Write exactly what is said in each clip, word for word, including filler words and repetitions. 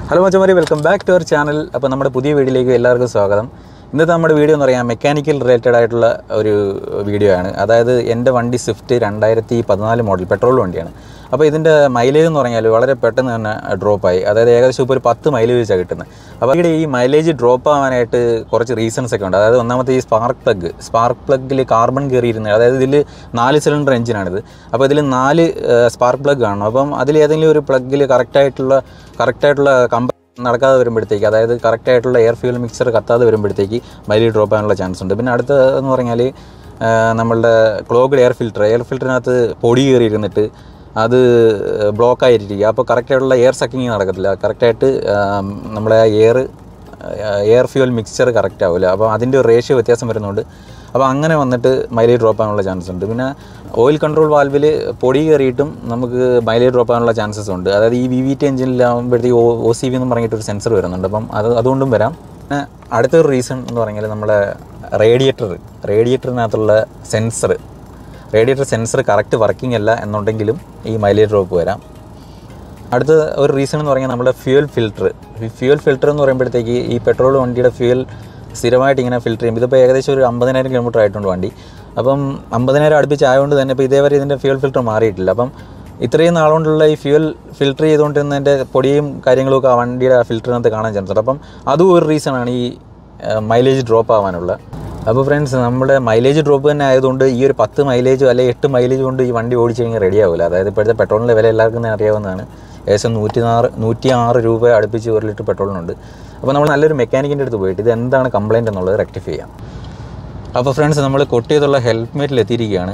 Hello മച്ചമാരി, welcome back to our channel. അപ്പോൾ നമ്മുടെ പുതിയ വീഡിയോയിലേക്ക് എല്ലാവർക്കും സ്വാഗതം. ഇന്നത്തെ നമ്മുടെ വീഡിയോ എന്ന് പറയാം മെക്കാനിക്കൽ റിലേറ്റഡ് ആയിട്ടുള്ള ഒരു വീഡിയോ ആണ്. അതായത് എൻ്റെ വണ്ടി സ്വിഫ്റ്റ് രണ്ടായിരത്തി പതിനാല് മോഡൽ പെട്രോൾ വണ്ടിയാണ്. അപ്പോൾ ഇതിൻ്റെ മൈലേജ് എന്ന് പറഞ്ഞാൽ വളരെ പെട്ടെന്ന് തന്നെ ഡ്രോപ്പായി. അതായത് ഏകദേശം ഇപ്പോൾ ഒരു പത്ത് മൈലേജ് വെച്ചാണ് കിട്ടുന്നത്. അപ്പോൾ ഇവിടെ ഈ മൈലേജ് ഡ്രോപ്പ് ആവാനായിട്ട് കുറച്ച് റീസൺസ് ഒക്കെ ഉണ്ട്. അതായത് ഒന്നാമത്തെ ഈ സ്പാർക്ക് പ്ലഗ് സ്പാർക്ക് പ്ലഗിൽ കാർബൺ കയറിയിരുന്നത്. അതായത് ഇതിൽ നാല് സിലിണ്ടർ എഞ്ചിനാണിത്. അപ്പോൾ ഇതിൽ നാല് സ്പാർക്ക് പ്ലഗ് കാണും. അപ്പം അതിൽ ഏതെങ്കിലും ഒരു പ്ലഗിൽ കറക്റ്റായിട്ടുള്ള കറക്റ്റായിട്ടുള്ള കമ്പ നടക്കാതെ വരുമ്പോഴത്തേക്ക്, അതായത് കറക്റ്റായിട്ടുള്ള എയർ ഫ്യൂൽ മിക്സർ കത്താതെ വരുമ്പോഴത്തേക്ക് മൈലേജ് ഡ്രോപ്പ് ആകാനുള്ള ചാൻസ് ഉണ്ട്. പിന്നെ അടുത്ത എന്ന് പറഞ്ഞാൽ നമ്മളുടെ ക്ലോഗ്ഡ് എയർ ഫിൽറ്റർ എയർ ഫിൽറ്ററിനകത്ത് പൊടി കയറിയിരുന്നിട്ട് അത് ബ്ലോക്കായിരിക്കുക. അപ്പോൾ കറക്റ്റായിട്ടുള്ള എയർ സക്കിങ് നടക്കത്തില്ല. കറക്റ്റായിട്ട് നമ്മളെ air air fuel mixture correct ആവില്ല. അപ്പോൾ അതിൻ്റെ ഒരു റേഷ്യോ വ്യത്യാസം വരുന്നുണ്ട്. അപ്പോൾ അങ്ങനെ വന്നിട്ട് മൈലേജ് ഡ്രോപ്പ് ആകാനുള്ള ചാൻസ് ഉണ്ട്. പിന്നെ ഓയിൽ കൺട്രോൾ വാൽവിൽ പൊടി കയറിയിട്ടും നമുക്ക് മൈലേജ് ഡ്രോപ്പ് ആകാനുള്ള ചാൻസസ് ഉണ്ട്. അതായത് ഈ വി വി ടി എഞ്ചിനിലാകുമ്പോഴത്തേക്ക് ഒ ഒ സി വി എന്ന് പറഞ്ഞിട്ടൊരു സെൻസർ വരുന്നുണ്ട്. അപ്പം അത് അതുകൊണ്ടും വരാം. പിന്നെ അടുത്തൊരു റീസൺ എന്ന് പറഞ്ഞാൽ നമ്മളെ റേഡിയേറ്റർ റേഡിയേറ്ററിനകത്തുള്ള sensor radiator sensor correct working അല്ല എന്നുണ്ടെങ്കിലും ഈ മൈലേജ് ഡ്രോപ്പ് വരാം. അടുത്ത ഒരു റീസൺ എന്ന് പറഞ്ഞാൽ നമ്മുടെ ഫ്യൂൽ ഫിൽറ്റർ ഫ്യൂൽ ഫിൽറ്റർ എന്ന് പറയുമ്പോഴത്തേക്ക് ഈ പെട്രോൾ വണ്ടിയുടെ ഫ്യൂൽ സ്ഥിരമായിട്ട് ഇങ്ങനെ ഫിൽറ്റർ ചെയ്യും. ഇതിപ്പോൾ ഏകദേശം ഒരു അമ്പതിനായിരം കിലോമീറ്റർ ആയിട്ടുണ്ട് വണ്ടി. അപ്പം അമ്പതിനായിരം അടുപ്പിച്ച് ആയതുകൊണ്ട് തന്നെ ഇപ്പോൾ ഇതേവരെ ഇതിൻ്റെ ഫ്യൂൽ ഫിൽറ്റർ മാറിയിട്ടില്ല. അപ്പം ഇത്രയും നാളുകൊണ്ടുള്ള ഈ ഫ്യൂൽ ഫിൽറ്റർ ചെയ്തുകൊണ്ടിരുന്നതിൻ്റെ പൊടിയും കാര്യങ്ങളൊക്കെ ആ വണ്ടിയുടെ ഫിൽറ്ററിനകത്ത് കാണാൻ ചാൻസ് ഉണ്ട്. അപ്പം അതും ഒരു റീസണാണ് ഈ മൈലേജ് ഡ്രോപ്പ് ആവാനുള്ള. അപ്പോൾ ഫ്രണ്ട്സ്, നമ്മുടെ മൈലേജ് ഡ്രോപ്പ് തന്നെ ആയതുകൊണ്ട് ഈ ഒരു പത്ത് മൈലേജോ അല്ലെങ്കിൽ എട്ട് മൈലേജ് കൊണ്ട് ഈ വണ്ടി ഓടിച്ച് കഴിഞ്ഞാൽ റെഡി ആവില്ല. അതായത് ഇപ്പോഴത്തെ പെട്രോളിൻ്റെ വില എല്ലാവർക്കും തന്നെ അറിയാവുന്നതാണ്. ഏകദേശം നൂറ്റി ആറ് നൂറ്റി ആറ് രൂപ അടുപ്പിച്ച് ഒരു ലിറ്റർ പെട്രോളിനുണ്ട്. അപ്പോൾ നമ്മൾ നല്ലൊരു മെക്കാനിക്കിൻ്റെ അടുത്ത് പോയിട്ട് ഇത് എന്താണ് കംപ്ലയിൻ്റ് എന്നുള്ളത് റെക്ടിഫൈ ചെയ്യാം. അപ്പോൾ ഫ്രണ്ട്സ്, നമ്മൾ കൊട്ടിയതുള്ള ഹെൽപ്മേറ്റിൽ എത്തിയിരിക്കുകയാണ്.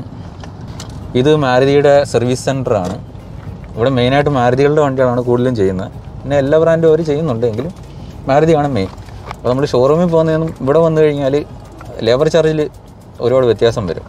ഇത് മാരുതിയുടെ സർവീസ് സെൻ്ററാണ്. ഇവിടെ മെയിനായിട്ട് മാരുതികളുടെ വണ്ടികളാണ് കൂടുതലും ചെയ്യുന്നത്. പിന്നെ എല്ലാ ബ്രാൻഡും അവർ ചെയ്യുന്നുണ്ട്, എങ്കിലും മാരുതിയാണ് മെയിൻ. അപ്പോൾ നമ്മൾ ഷോറൂമിൽ പോകുന്നതൊന്നും ഇവിടെ വന്നു കഴിഞ്ഞാൽ ലേബർ ചാർജിൽ ഒരുപാട് വ്യത്യാസം വരും.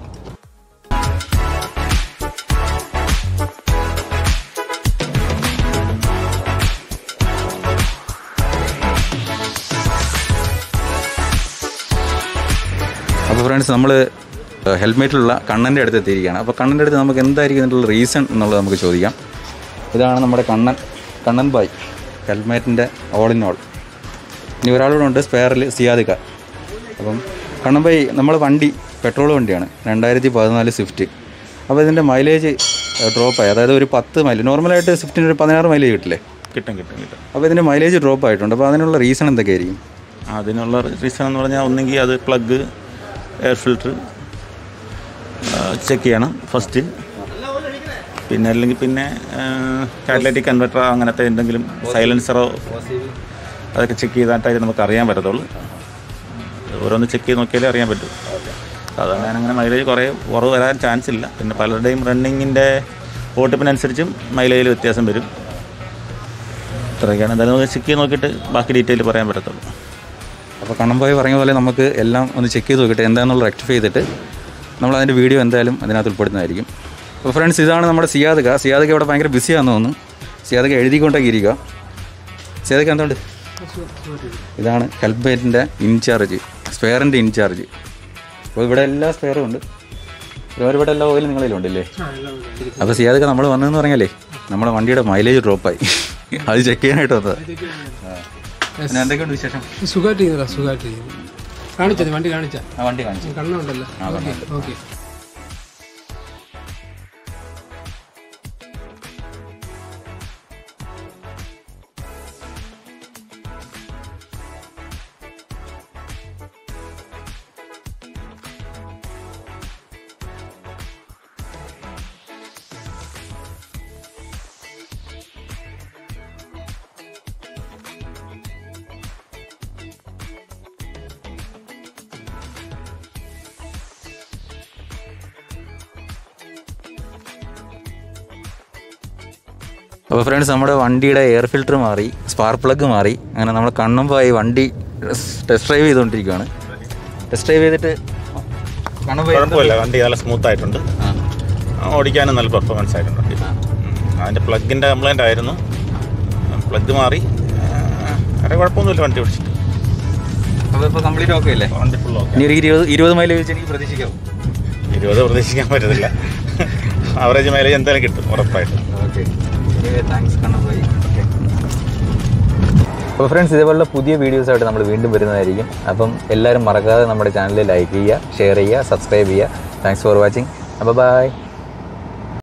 അപ്പോൾ ഫ്രണ്ട്സ്, നമ്മൾ ഹെൽമെറ്റിലുള്ള കണ്ണൻ്റെ അടുത്ത് എത്തിയിരിക്കുകയാണ്. അപ്പോൾ കണ്ണൻ്റെ അടുത്ത് നമുക്ക് എന്തായിരിക്കും ഇതിനുള്ള റീസൺ എന്നുള്ളത് നമുക്ക് ചോദിക്കാം. ഇതാണ് നമ്മുടെ കണ്ണൻ കണ്ണൻ ബായ്, ഹെൽമെറ്റിൻ്റെ ഓൾ ഇൻ ഓൾ. ഇനി ഒരാളൂടെ ഉണ്ട് സ്പെയറിൽ, സിയാദിക്ക. അപ്പം കണ്ണൻ ബായ്, നമ്മുടെ വണ്ടി പെട്രോൾ വണ്ടിയാണ്, രണ്ടായിരത്തി പതിനാല് സ്വിഫ്റ്റ്. അപ്പോൾ ഇതിൻ്റെ മൈലേജ് ഡ്രോപ്പായി. അതായത് ഒരു പത്ത് മൈലേജ് നോർമലായിട്ട് സ്വിഫ്റ്റിന് ഒരു പതിനാറ് മൈലേജ് കിട്ടില്ലേ? കിട്ടും കിട്ടും കിട്ടും അപ്പോൾ ഇതിൻ്റെ മൈലേജ് ഡ്രോപ്പ് ആയിട്ടുണ്ട്. അപ്പോൾ അതിനുള്ള റീസൺ എന്തൊക്കെയായിരിക്കും? അതിനുള്ള റീസൺ എന്ന് പറഞ്ഞാൽ ഒന്നെങ്കിൽ അത് പ്ലഗ് എയർ ഫിൽറ്റർ ചെക്ക് ചെയ്യണം ഫസ്റ്റ്. പിന്നെ അല്ലെങ്കിൽ പിന്നെ കാറ്റലറ്റിക് കൺവെർട്ടർ അങ്ങനത്തെ എന്തെങ്കിലും സൈലൻസറോ അതൊക്കെ ചെക്ക് ചെയ്തിട്ടായിട്ട് നമുക്ക് അറിയാൻ പറ്റത്തുള്ളൂ. ഓരോന്ന് ചെക്ക് ചെയ്ത് നോക്കിയാലേ അറിയാൻ പറ്റും. സാധാരണ അങ്ങനെ മൈലേജ് കുറേ കുറവ് വരാൻ ചാൻസ് ഇല്ല. പിന്നെ പലരുടെയും റണ്ണിങ്ങിൻ്റെ ഓട്ടിപ്പിനനുസരിച്ചും മൈലേജിൽ വ്യത്യാസം വരും. ഇത്രയൊക്കെയാണ്. എന്തായാലും നമുക്ക് ചെക്ക് ചെയ്ത് നോക്കിയിട്ട് ബാക്കി ഡീറ്റെയിൽ പറയാൻ പറ്റത്തുള്ളൂ. അപ്പോൾ കണ്ണൻബായ് പറഞ്ഞ പോലെ നമുക്ക് എല്ലാം ഒന്ന് ചെക്ക് ചെയ്ത് നോക്കിയിട്ട് എന്താണെന്നുള്ള റെക്ടിഫൈ ചെയ്തിട്ട് നമ്മൾ അതിൻ്റെ വീഡിയോ എന്തായാലും അതിനകത്ത് ഉൾപ്പെടുന്നതായിരിക്കും. അപ്പോൾ ഫ്രണ്ട്സ്, ഇതാണ് നമ്മുടെ സിയാദിക. സിയാദിക ഇവിടെ ഭയങ്കര ബിസിയാണെന്ന് തോന്നുന്നു. സിയാദിക എഴുതിക്കൊണ്ടൊക്കെ ഇരിക്കുക. സിയാദിക എന്തുകൊണ്ട്? ഇതാണ് ഹെൽപ്മേറ്റിൻ്റെ ഇൻചാർജ്, സ്പെയറിൻ്റെ ഇൻചാർജ്. അപ്പോൾ ഇവിടെ എല്ലാ സ്പെയറും ഉണ്ട്. ഒരുപാട് എല്ലാ ഓയിലും നിങ്ങളിലുണ്ടല്ലേ? അപ്പോൾ സിയാദിക നമ്മൾ വന്നതെന്ന് പറഞ്ഞാലേ നമ്മുടെ വണ്ടിയുടെ മൈലേജ് ഡ്രോപ്പായി. അത് ചെക്ക് ചെയ്യാനായിട്ട് വന്നത്. പിന്നെ എന്തൊക്കെയുണ്ട് വിശേഷം? സുഖമായിട്ട് സുഖമായിട്ട് കാണിച്ചത് വണ്ടി കാണിച്ച വണ്ടി കാണിച്ചു കണ്ണുണ്ടല്ലോ. ഓക്കെ. അപ്പോൾ ഫ്രണ്ട്സ്, നമ്മുടെ വണ്ടിയുടെ എയർ ഫിൽറ്റർ മാറി, സ്പാർക്ക് പ്ലഗ് മാറി. അങ്ങനെ നമ്മൾ കണ്ണൻബായ് വണ്ടി ടെസ്റ്റ് ഡ്രൈവ് ചെയ്തുകൊണ്ടിരിക്കുകയാണ്. ടെസ്റ്റ് ഡ്രൈവ് ചെയ്തിട്ട് കണ്ണൻബായ് കുഴപ്പമില്ല, വണ്ടി നല്ല സ്മൂത്ത് ആയിട്ടുണ്ട്. ഓടിക്കാനും നല്ല പെർഫോമൻസ് ആയിട്ടുണ്ട്. അതിൻ്റെ പ്ലഗിൻ്റെ കംപ്ലൈൻ്റ് ആയിരുന്നു. പ്ലഗ് മാറി, വേറെ കുഴപ്പമൊന്നുമില്ല വണ്ടി ഓടിച്ചിട്ട്. അപ്പോൾ ഇപ്പോൾ കംപ്ലീറ്റ് ഓക്കെ അല്ലേ? വണ്ടി ഫുൾ ഓക്കെ. ഇനി ഒരു ഇരുപത് ഇരുപത് മൈലേജ് വെച്ച് എനിക്ക് പ്രതീക്ഷിക്കാം. ഇരുപത് പ്രതീക്ഷിക്കാൻ പറ്റത്തില്ല. ആവറേജ് മൈലേജ് എന്തായാലും കിട്ടും ഉറപ്പായിട്ടും. ഓക്കെ, താങ്ക്സ് കണ്ണൻബായ്. ഓക്കെ. അപ്പോൾ ഫ്രണ്ട്സ്, ഇതേപോലുള്ള പുതിയ വീഡിയോസായിട്ട് നമ്മൾ വീണ്ടും വരുന്നതായിരിക്കും. അപ്പം എല്ലാവരും മറക്കാതെ നമ്മുടെ ചാനൽ ലൈക്ക് ചെയ്യുക, ഷെയർ ചെയ്യുക, സബ്സ്ക്രൈബ് ചെയ്യുക. Thanks for watching. അപ്പോൾ ബൈ.